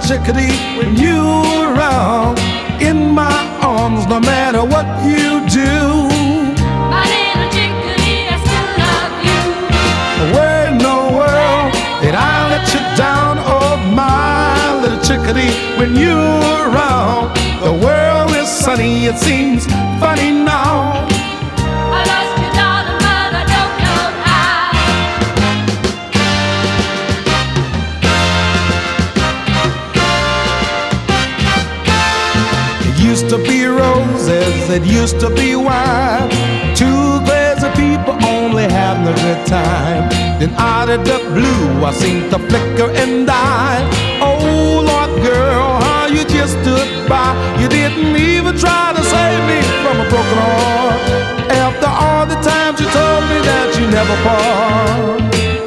chickadee, when you're around in my arms, no matter what you do. My little chickadee, I still love you. Where in the world did I let you down? Oh, my little chickadee, when you're around, the world is sunny, it seems funny now. I lost you, darling, but I don't know how. It used to be roses, it used to be wine, two crazy people only having a good time. Then out of the blue I seemed to flicker and die. Oh Lord, girl, how you just stood by. You didn't even try to save me from a broken heart. After all the times you told me that you never part.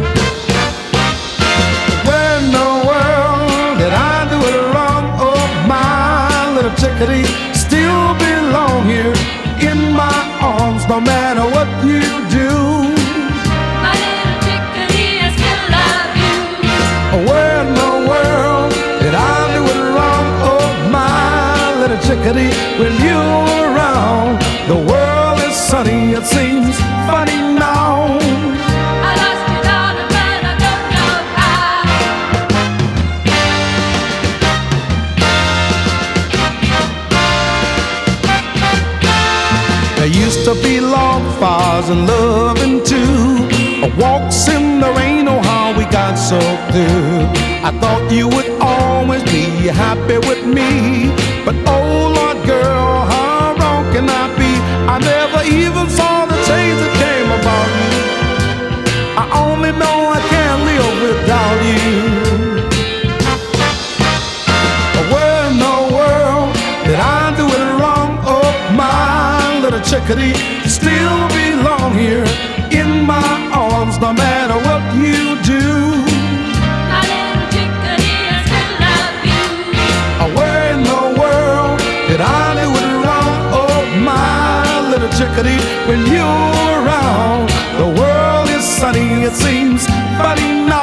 Where in the world did I do it wrong? Oh, my little chickadee, still belong here in my arms, no matter what you do. My little chickadee, I still love you. Where in the world did I do it wrong? Oh, my little chickadee, when you're around, the world is sunny, it seems funny now. I lost you, darling, but I don't know how. There used to be long fires and loving too, walks in the rain, oh how we got so through. I thought you would always be happy with me, but oh Lord, girl, how wrong can I be? I never even saw the change that came about you. I only know I can't live without you. Where in the world did I do it wrong? Oh, my little chickadee, you still belong here in my arms, no matter what you do. My little chickadee, I still love you. Where in the world did I do it wrong? Oh, my little chickadee, when you're around, the world is sunny, it seems funny now.